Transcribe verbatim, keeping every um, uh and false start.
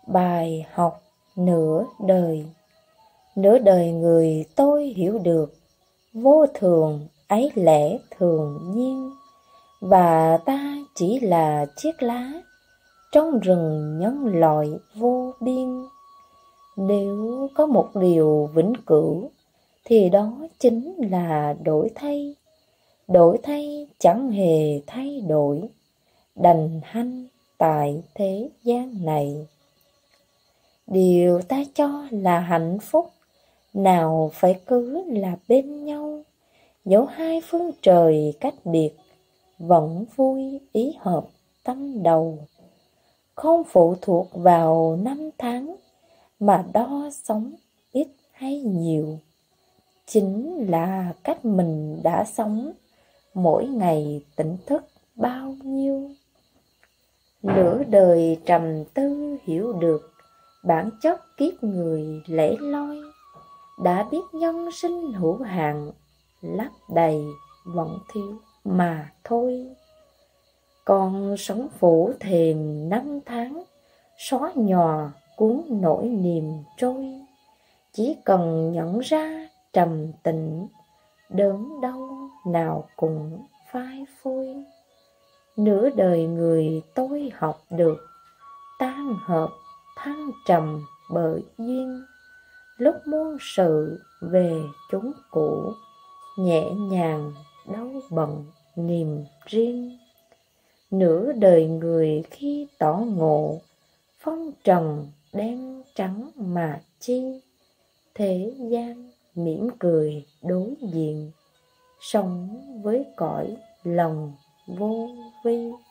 Bài học nửa đời. Nửa đời người tôi hiểu được, vô thường ấy lẽ thường nhiên, và ta chỉ là chiếc lá trong rừng nhân loại vô biên. Nếu có một điều vĩnh cửu thì đó chính là đổi thay. Đổi thay chẳng hề thay đổi, đành hanh tại thế gian này. Điều ta cho là hạnh phúc nào phải cứ là bên nhau, dẫu hai phương trời cách biệt, vẫn vui ý hợp tâm đầu. Không phụ thuộc vào năm tháng mà đo sống ít hay nhiều, chính là cách mình đã sống, mỗi ngày tỉnh thức bao nhiêu. Nửa đời trầm tư hiểu được bản chất kiếp người lẻ loi, đã biết nhân sinh hữu hạn, lấp đầy vẫn thiếu mà thôi. Còn sống phủ thềm năm tháng, xóa nhòa cuốn nỗi niềm trôi. Chỉ cần nhận ra trầm tĩnh, đớn đau nào cũng phai phôi. Nửa đời người tôi học được, tan hợp thăng trầm bởi duyên. Lúc muôn sự về chốn cũ, nhẹ nhàng đâu bận niềm riêng. Nửa đời người khi tỏ ngộ, phong trần đen trắng mà chi. Thế gian mỉm cười đối diện, sống với cõi lòng vô vi.